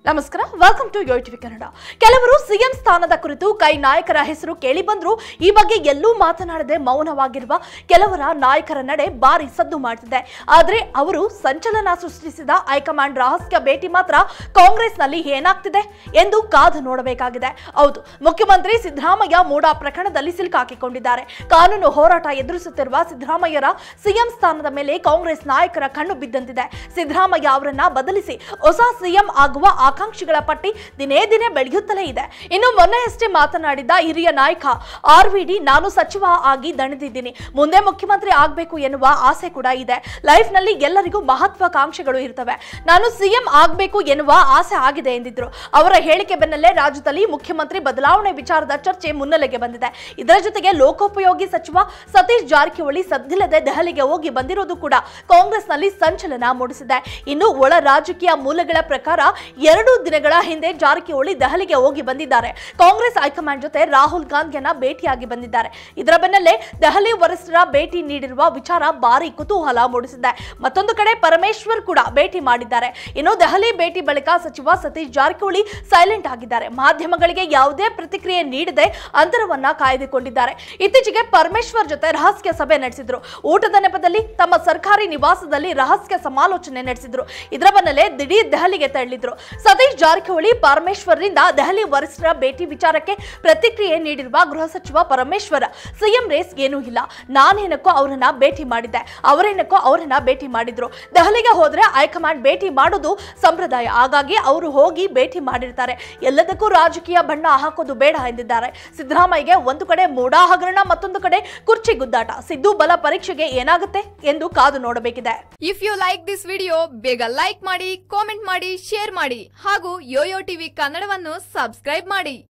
ನಮಸ್ಕಾರ, welcome to Yo TV Kannada. ಕೆಲವರು CM ಸ್ಥಾನದ ಕುರಿತು ಕೈ ನಾಯಕರ ಹೆಸರು ಕೇಳಿ ಬಂದ್ರು. ಈ ಬಗ್ಗೆ ಎಲ್ಲೂ ಮಾತನಾಡದೆ ಮೌನವಾಗಿರುವ ಕೆಲವರ ನಾಯಕರ ನಡೆ ಭಾರಿ ಸದ್ದು ಮಾಡುತ್ತಿದೆ. ಆದರೆ ಅವರು ಸಂಚಲನ ಸೃಷ್ಟಿಸಿದ ಹೈಕಮಾಂಡ್ ರಹಸ್ಯ ಭೇಟಿ ಮಾತ್ರ ಕಾಂಗ್ರೆಸ್ನಲ್ಲಿ ಏನಾಗ್ತಿದೆ ಎಂದು ಕಾದು ನೋಡಬೇಕಾಗಿದೆ. ಹೌದು, ಮುಖ್ಯಮಂತ್ರಿ ಸಿದ್ದರಾಮಯ್ಯ ಮೂಡಾ ಪ್ರಕರಣದಲ್ಲಿ ಸಿಲುಕಾಕಿಕೊಂಡಿದ್ದಾರೆ. ಕಾನೂನು ಹೋರಾಟ ಎದುರಿಸುತ್ತಿರುವ ಸಿದ್ದರಾಮಯ್ಯರ ಸಿಎಂ ಸ್ಥಾನದ ಮೇಲೆ ಕಾಂಗ್ರೆಸ್ ನಾಯಕರ ಕಣ್ಣು ಬಿದ್ದಂತಿದೆ. ಸಿದ್ದರಾಮಯ್ಯ ಅವರನ್ನ ಬದಲಿಸಿ ಹೊಸ ಸಿಎಂ ಆಗುವ ಆಕಾಂಕ್ಷಿಗಳ ಪಟ್ಟಿ ದಿನೇ ದಿನೇ ಬೆಳೆಯುತ್ತಲೇ ಇದೆ. ಇನ್ನು ಮೊನ್ನೆಯಷ್ಟೇ ಮಾತನಾಡಿದ ಹಿರಿಯ ನಾಯಕ ಆರ್ವಿಡಿ, ನಾನು ಸಚಿವ ಆಗಿ ದಣಿದಿದ್ದೀನಿ, ಮುಂದೆ ಮುಖ್ಯಮಂತ್ರಿ ಆಗಬೇಕು ಎನ್ನುವ ಆಸೆ ಕೂಡ ಇದೆ. ಲೈಫ್ ನಲ್ಲಿ ಎಲ್ಲರಿಗೂ ಮಹತ್ವಾಕಾಂಕ್ಷೆಗಳು ಇರ್ತವೆ, ನಾನು ಸಿಎಂ ಆಗಬೇಕು ಎನ್ನುವ ಆಸೆ ಆಗಿದೆ ಎಂದಿದ್ರು. ಅವರ ಹೇಳಿಕೆ ಬೆನ್ನಲ್ಲೇ ರಾಜ್ಯದಲ್ಲಿ ಮುಖ್ಯಮಂತ್ರಿ ಬದಲಾವಣೆ ವಿಚಾರದ ಚರ್ಚೆ ಮುನ್ನೆಲೆಗೆ ಬಂದಿದೆ. ಇದರ ಜೊತೆಗೆ ಲೋಕೋಪಯೋಗಿ ಸಚಿವ ಸತೀಶ್ ಜಾರಕಿಹೊಳಿ ಸದ್ದಿಲ್ಲದೆ ದೆಹಲಿಗೆ ಹೋಗಿ ಬಂದಿರೋದು ಕೂಡ ಕಾಂಗ್ರೆಸ್ನಲ್ಲಿ ಸಂಚಲನ ಮೂಡಿಸಿದೆ. ಇನ್ನು ಒಳ ರಾಜಕೀಯ ಮೂಲಗಳ ಪ್ರಕಾರ 2 ದಿನಗಳ ಹಿಂದೆ ಜಾರಕಿಹೊಳಿ ದೆಹಲಿಗೆ ಹೋಗಿ ಬಂದಿದ್ದಾರೆ. ಕಾಂಗ್ರೆಸ್ ಹೈಕಮಾಂಡ್ ಜೊತೆ ರಾಹುಲ್ ಗಾಂಧಿಯನ್ನ ಭೇಟಿಯಾಗಿ ಬಂದಿದ್ದಾರೆ. ಇದರ ಬೆನ್ನಲ್ಲೇ ದೆಹಲಿ ವರಿಷ್ಠರ ಭೇಟಿ ನೀಡಿರುವ ವಿಚಾರ ಭಾರಿ ಕುತೂಹಲ ಮೂಡಿಸಿದೆ. ಮತ್ತೊಂದು ಕಡೆ ಪರಮೇಶ್ವರ್ ಕೂಡ ಭೇಟಿ ಮಾಡಿದ್ದಾರೆ. ಇನ್ನು ದೆಹಲಿ ಭೇಟಿ ಬಳಿಕ ಸಚಿವ ಸತೀಶ್ ಜಾರಕಿಹೊಳಿ ಸೈಲೆಂಟ್ ಆಗಿದ್ದಾರೆ. ಮಾಧ್ಯಮಗಳಿಗೆ ಯಾವುದೇ ಪ್ರತಿಕ್ರಿಯೆ ನೀಡದೆ ಅಂತರವನ್ನ ಕಾಯ್ದುಕೊಂಡಿದ್ದಾರೆ. ಇತ್ತೀಚೆಗೆ ಪರಮೇಶ್ವರ್ ಜೊತೆ ರಹಸ್ಯ ಸಭೆ ನಡೆಸಿದ್ರು. ಊಟದ ನೆಪದಲ್ಲಿ ತಮ್ಮ ಸರ್ಕಾರಿ ನಿವಾಸದಲ್ಲಿ ರಹಸ್ಯ ಸಮಾಲೋಚನೆ ನಡೆಸಿದ್ರು. ಇದರ ಬೆನ್ನಲ್ಲೇ ದಿಢೀರ್ ದೆಹಲಿಗೆ ತೆರಳಿದ್ರು. ಸತೀಶ್ ಜಾರಕಿಹೊಳಿ ಪರಮೇಶ್ವರ್ರಿಂದ ದೆಹಲಿ ವರಿಷ್ಠರ ಭೇಟಿ ವಿಚಾರಕ್ಕೆ ಪ್ರತಿಕ್ರಿಯೆ ನೀಡಿರುವ ಗೃಹ ಸಚಿವ ಪರಮೇಶ್ವರ್, ಸಿಎಂ ರೇಸ್ ಏನೂ ಇಲ್ಲ, ನಾನೇನಕ್ಕೋ ಅವರನ್ನ ಭೇಟಿ ಮಾಡಿದ್ದೆ, ಅವರೇನಕ್ಕೋ ಅವರನ್ನ ಭೇಟಿ ಮಾಡಿದ್ರು. ದೆಹಲಿಗೆ ಹೋದ್ರೆ ಹೈಕಮಾಂಡ್ ಭೇಟಿ ಮಾಡೋದು ಸಂಪ್ರದಾಯ, ಹಾಗಾಗಿ ಅವರು ಹೋಗಿ ಭೇಟಿ ಮಾಡಿರ್ತಾರೆ. ಎಲ್ಲದಕ್ಕೂ ರಾಜಕೀಯ ಬಣ್ಣ ಹಾಕೋದು ಬೇಡ ಎಂದಿದ್ದಾರೆ. ಸಿದ್ದರಾಮಯ್ಯಗೆ ಒಂದು ಕಡೆ ಮೂಡಾ ಹಗರಣ, ಮತ್ತೊಂದು ಕಡೆ ಕುರ್ಚಿ ಗುದ್ದಾಟ. ಸಿದ್ದು ಬಲ ಪರೀಕ್ಷೆಗೆ ಏನಾಗುತ್ತೆ ಎಂದು ಕಾದು ನೋಡಬೇಕಿದೆ. If you like this video, ಬೇಗ ಲೈಕ್ ಮಾಡಿ, ಕಾಮೆಂಟ್ ಮಾಡಿ, ಶೇರ್ ಮಾಡಿ ಹಾಗೂ ಯೋಯೋ ಟಿವಿ ಕನ್ನಡವನ್ನು ಸಬ್ಸ್ಕ್ರೈಬ್ ಮಾಡಿ.